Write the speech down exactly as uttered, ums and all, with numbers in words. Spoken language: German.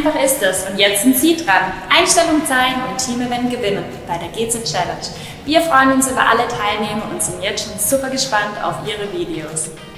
einfach ist es und jetzt sind Sie dran. Einstellung zeigen und Team-Event gewinnen bei der G Z Challenge. Wir freuen uns über alle Teilnehmer und sind jetzt schon super gespannt auf Ihre Videos.